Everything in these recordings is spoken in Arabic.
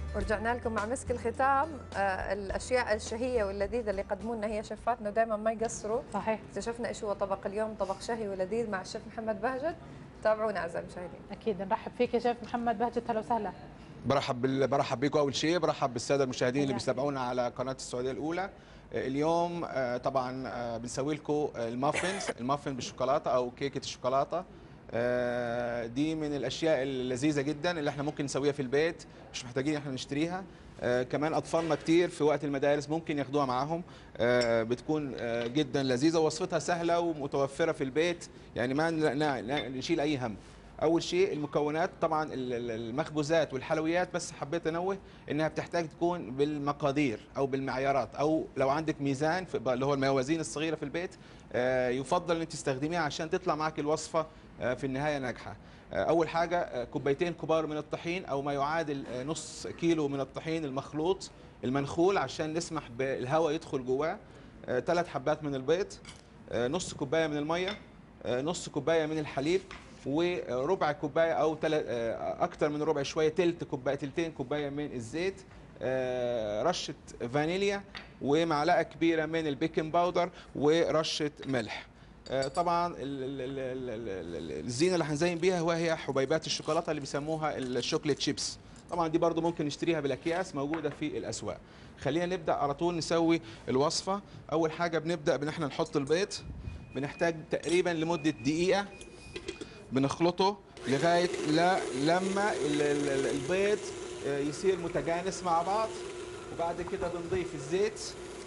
ورجعنا لكم مع مسك الختام. الاشياء الشهيه واللذيذه اللي يقدموا لنا هي شفاتنا ودائما ما يقصروا. صحيح. اكتشفنا ايش هو طبق اليوم، طبق شهي ولذيذ مع الشيف محمد بهجت. تابعونا اعزائي المشاهدين. اكيد نرحب فيك يا شيف محمد بهجت، اهلا وسهلا. برحب بيكم. اول شيء برحب بالساده المشاهدين اللي بيتابعونا على قناه السعوديه الاولى. اليوم طبعا بنسوي لكم المافن بالشوكولاته او كيكه الشوكولاته. دي من الاشياء اللذيذه جدا اللي احنا ممكن نسويها في البيت، مش محتاجين احنا نشتريها. كمان اطفالنا كتير في وقت المدارس ممكن ياخدوها معاهم. بتكون جدا لذيذه ووصفتها سهله ومتوفره في البيت، يعني ما نشيل اي هم. اول شيء المكونات، طبعا المخبوزات والحلويات، بس حبيت انوه انها بتحتاج تكون بالمقادير او بالمعيارات، او لو عندك ميزان اللي هو الموازين الصغيره في البيت يفضل انك تستخدميها عشان تطلع معك الوصفه في النهايه ناجحه. اول حاجه كوبايتين كبار من الطحين او ما يعادل نص كيلو من الطحين المخلوط المنخول عشان نسمح بالهواء يدخل جواه. 3 حبات من البيض، نص كوبايه من الميه، نص كوبايه من الحليب، وربع كوبايه او اكتر من ربع شويه تلتين كوبايه من الزيت، رشه فانيليا، ومعلقه كبيره من البيكنج باودر، ورشه ملح. طبعا الزينه اللي هنزين بيها وهي حبيبات الشوكولاته اللي بيسموها الشوكليت شيبس. طبعا دي برضو ممكن نشتريها بالاكياس، موجوده في الاسواق. خلينا نبدا على طول نسوي الوصفه. اول حاجه بنبدا بان احنا نحط البيض، بنحتاج تقريبا لمده دقيقه بنخلطه لغايه لما البيض يصير متجانس مع بعض. وبعد كده بنضيف الزيت.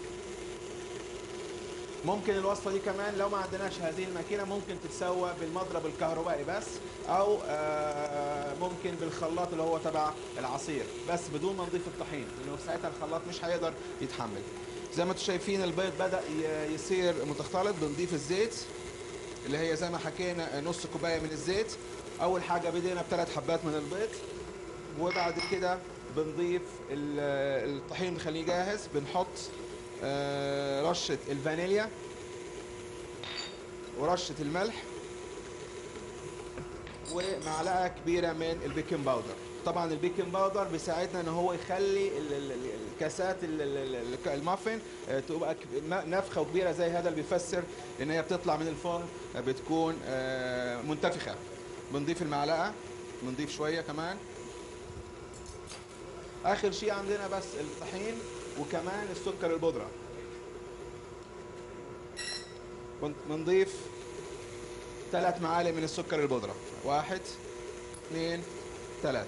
ممكن الوصفه دي كمان لو ما عندناش هذه الماكينه ممكن تتسوى بالمضرب الكهربائي بس، او ممكن بالخلاط اللي هو تبع العصير بس بدون ما نضيف الطحين، لانه ساعتها الخلاط مش هيقدر يتحمل. زي ما انتم شايفين البيض بدا يصير متختلط. بنضيف الزيت اللي هي زي ما حكينا نص كوبايه من الزيت. اول حاجه بدينا ب3 حبات من البيض، وبعد كده بنضيف الطحين بنخليه جاهز. بنحط رشه الفانيليا ورشه الملح ومعلقه كبيره من البيكنج باودر. طبعا البيكنج باودر بيساعدنا ان هو يخلي الكاسات المافن تبقى نفخه وكبيره زي هذا اللي بيفسر ان هي بتطلع من الفرن بتكون منتفخه. بنضيف المعلقه، بنضيف شويه كمان. اخر شيء عندنا بس الطحين وكمان السكر البودره. بنضيف 3 معالق من السكر البودره. 1 2 3.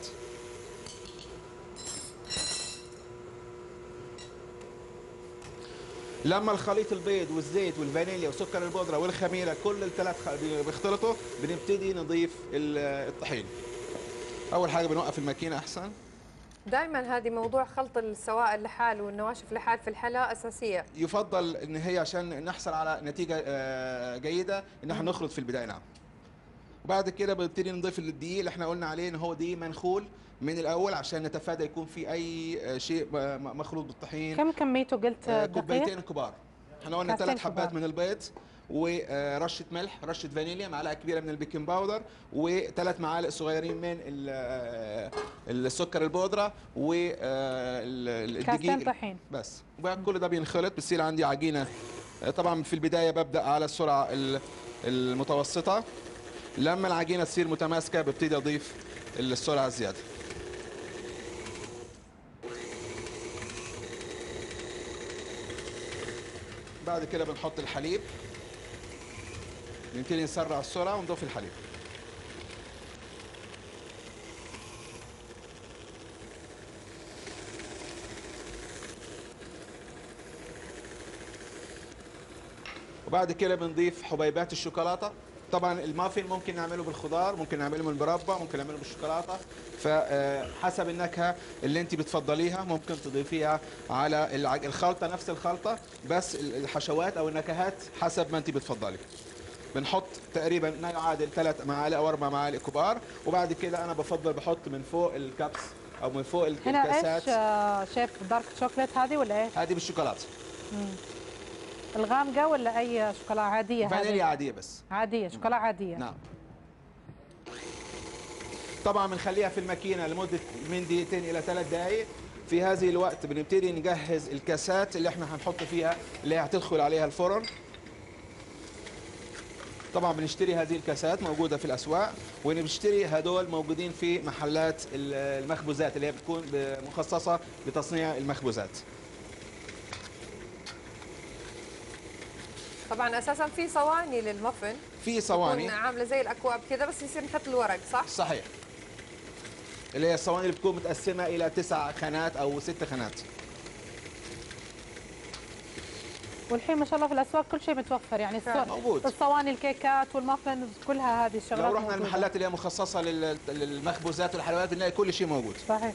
لما الخليط البيض والزيت والفانيليا وسكر البودره والخميره كل ال3 بيختلطوا بنبتدي نضيف الطحين. اول حاجه بنوقف الماكينه احسن. دائما هذه موضوع خلط السوائل لحال والنواشف لحال في الحلا اساسيه. يفضل ان هي عشان نحصل على نتيجه جيده ان احنا نخلط في البدايه. نعم. وبعد كده بنبتدي نضيف الدقيق اللي احنا قلنا عليه ان هو دقيق منخول من الاول عشان نتفادى يكون في اي شيء مخلوط بالطحين. كم كميته قلت؟ كوبايتين كبار. احنا قلنا 3 حبات من البيض، ورشه ملح، رشه فانيليا، معلقه كبيره من البيكنج باودر، و3 معالق صغيرين من السكر البودره، والدقيق. كاستين طحين بس. وبعد كل ده بينخلط بتصير عندي عجينه. طبعا في البدايه ببدا على السرعه المتوسطه. لما العجينه تصير متماسكه ببتدي اضيف السرعه الزياده. بعد كده بنحط الحليب، نبتدي نسرع السرعه ونضيف الحليب. وبعد كده بنضيف حبيبات الشوكولاته. طبعا المافين ممكن نعمله بالخضار، ممكن نعمله من المربى، ممكن نعمله بالشوكولاته، فحسب النكهه اللي انت بتفضليها ممكن تضيفيها على الخلطه، نفس الخلطه بس الحشوات او النكهات حسب ما انت بتفضلي. بنحط تقريبا ما يعادل 3 معالق او 4 معالق كبار. وبعد كده انا بفضل بحط من فوق الكبس او من فوق الكاسات. هنا ايش شيف؟ دارك شوكليت هذه ولا ايه؟ هذه بالشوكولاته. الغامقه ولا اي شوكولاته عاديه؟ فانيليا عاديه بس. عاديه، شوكولاته عاديه. نعم. طبعا بنخليها في الماكينه لمده من دقيقتين الى 3 دقائق. في هذه الوقت بنبتدي نجهز الكاسات اللي احنا هنحط فيها، اللي هتدخل عليها الفرن. طبعا بنشتري هذه الكاسات موجوده في الاسواق، وبنشتري هدول موجودين في محلات المخبوزات اللي هي بتكون مخصصه لتصنيع المخبوزات. طبعا اساسا في صواني للمافن، في صواني تكون عامله زي الاكواب كذا، بس يصير نحط الورق، صح؟ صحيح، اللي هي الصواني اللي بتكون متقسمه الى 9 خانات او 6 خانات. والحين ما شاء الله في الاسواق كل شيء متوفر، يعني موجود. الصواني، الكيكات والمافنز، كلها هذه الشغلات لو رحنا موجودة. المحلات اللي هي مخصصه للمخبوزات والحلويات بنلاقي كل شيء موجود. صحيح.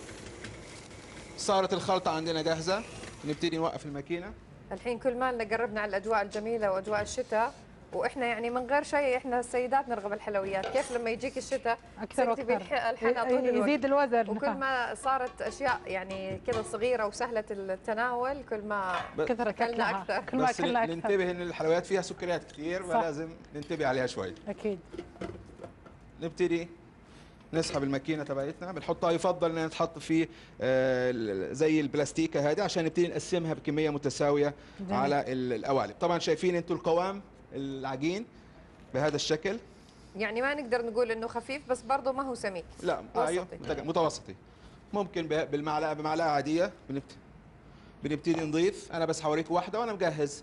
صارت الخلطه عندنا جاهزه، نبتدي نوقف الماكينه. الحين كل مالنا قربنا على الاجواء الجميله واجواء الشتاء، واحنا يعني من غير شيء احنا السيدات نرغب الحلويات، كيف لما يجيك الشتاء اكثر تبي واكثر الحلا طول الوقت، يزيد الوزن. وكل ما صارت اشياء يعني كذا صغيره وسهله التناول كل ما كثرت اكلنا أكلها. اكثر. كل ما بس اكلنا اكثر. ننتبه ان الحلويات فيها سكريات كثير، فلازم ننتبه عليها شوي. اكيد. نبتدي نسحب الماكينه تبعتنا، بنحطها، يفضل انها تحط في زي البلاستيكه هذه عشان نبتدي نقسمها بكميه متساويه جميل. على القوالب. طبعا شايفين انتم القوام العجين بهذا الشكل، يعني ما نقدر نقول انه خفيف بس برضه ما هو سميك، لا متوسطي. ممكن بمعلقه عاديه بنبتدي نضيف. انا بس حوريك واحده وانا مجهز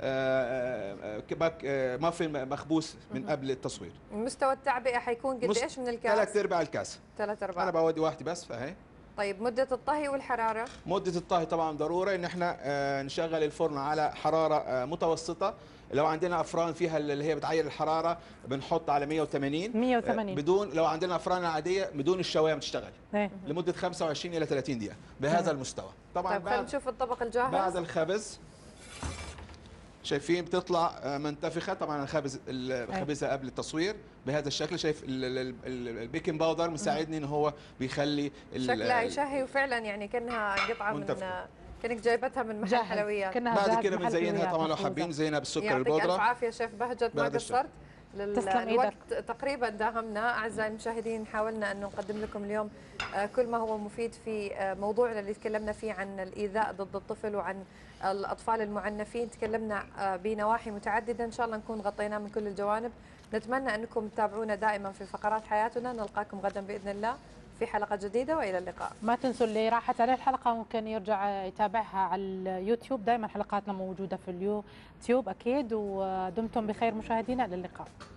مافن مخبوس من قبل التصوير. مستوى التعبئه حيكون قد ايش من الكاس؟ 3/4 الكاس. 3/4. انا بودي واحده بس فهي. طيب مده الطهي والحراره؟ مده الطهي طبعا ضروره ان احنا نشغل الفرن على حراره متوسطه. لو عندنا افران فيها اللي هي بتعير الحراره بنحط على 180 بدون. لو عندنا افران عاديه بدون الشوايه بتشتغل لمده 25 الى 30 دقيقه بهذا المستوى. طبعا طيب خلينا نشوف الطبق الجاهز. بعد الخبز شايفين بتطلع منتفخه. طبعا الخبزها قبل التصوير بهذا الشكل. شايف البيكنج باودر مساعدني ان هو بيخلي شكلها يشهي، وفعلا يعني كانها قطعه منتفخة. كانك جايبتها من محل حلويات. بعد كده بنزينها طبعا لو حابين زينها بالسكر البودره. يعطيك الف عافيه شيف بهجت، ما قصرت. الوقت تقريبا داهمنا. اعزائي المشاهدين، حاولنا انه نقدم لكم اليوم كل ما هو مفيد في موضوعنا اللي تكلمنا فيه عن الايذاء ضد الطفل وعن الاطفال المعنفين. تكلمنا بنواحي متعدده، ان شاء الله نكون غطيناه من كل الجوانب. نتمنى انكم تتابعونا دائما في فقرات حياتنا. نلقاكم غدا باذن الله في حلقه جديده، والى اللقاء. ما تنسوا اللي راحت عليه الحلقه ممكن يرجع يتابعها على اليوتيوب، دائما حلقاتنا موجوده في اليوتيوب اكيد. ودمتم بخير مشاهدينا، الى اللقاء.